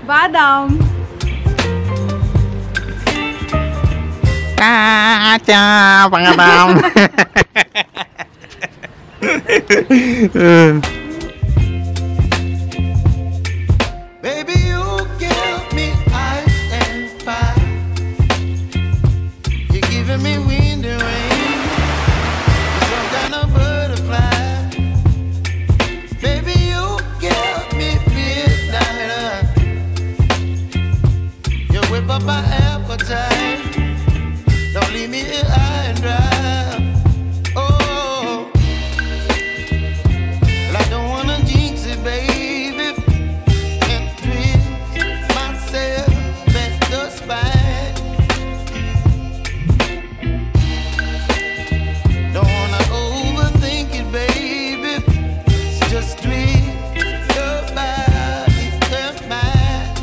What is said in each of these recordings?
BADAM. Kaca pengadam. Baby, you give me ice and fire. You're giving me wind and rain. You're some kind of butterfly. Baby, you give me midnight. You whip up my appetite. Don't leave me here high and dry. Oh, well, I don't wanna jinx it, baby, and twist myself at the spine. Don't wanna overthink it, baby. It's just twist your body and mine.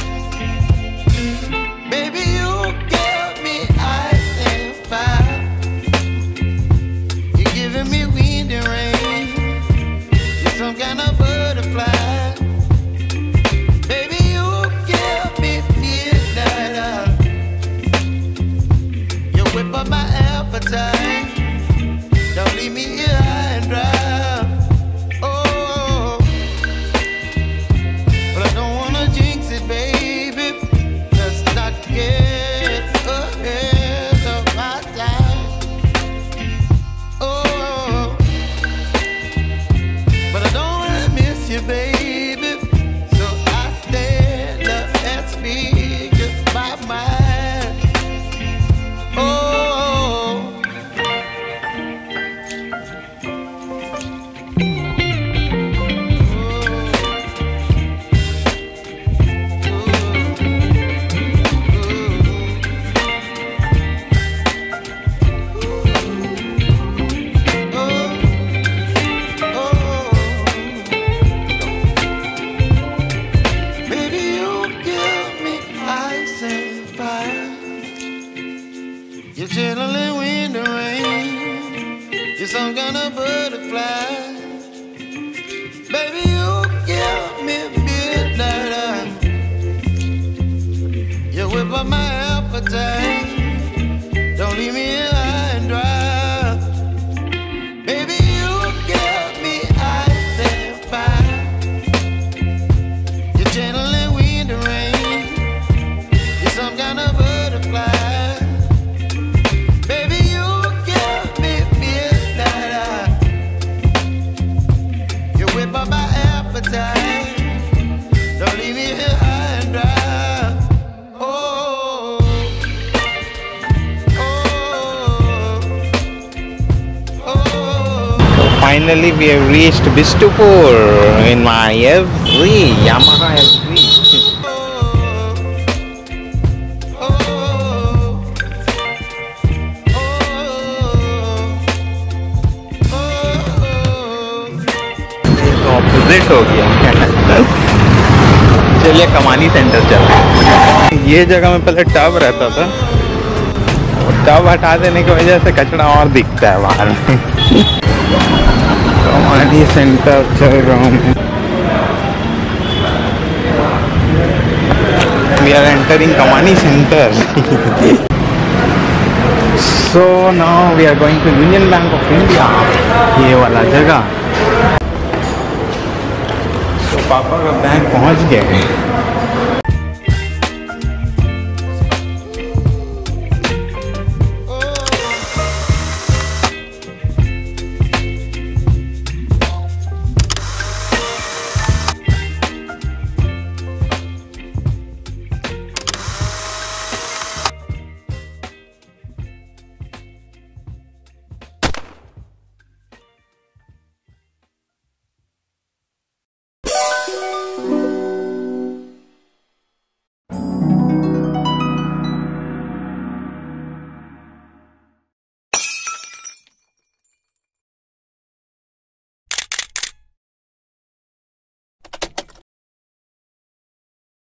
Baby, you give me ice and fire. You're giving me wind and rain. You're some kind of butterfly. Baby, you give me midnight. You whip up my appetite. Don't leave me here high and dry. Oh, but I don't wanna jinx it, baby. Let's not get ahead of my time. Oh, but I don't wanna miss you, baby. So I stand up and speak just my mind. Oh. Baby, you give me ice and fire. You're chilling wind and rain. You're some kind of butterfly. Baby, you give me midnight. You whip up my appetite. Don't leave me here high and dry. Baby, you give me ice and fire. You're channeling wind and rain. You're some kind of butterfly. Baby, you give me midnight. You whip up my appetite. Don't leave me here high and dry. Oh, oh, oh. Finally, we have reached Bistupur in my Yamaha F3. Opposite हो गया। चलिए कमानी centre चलते हैं। ये जगह में पहले टब रहता था, टब हटा देने की वजह से कचरा और दिखता है बाहर में। कमानी सेंटर चल रहा हूँ। We are entering Kamani Center. So now we are going to Union Bank of India. ये वाला जगह। तो पापा का बैंक पहुंच गए।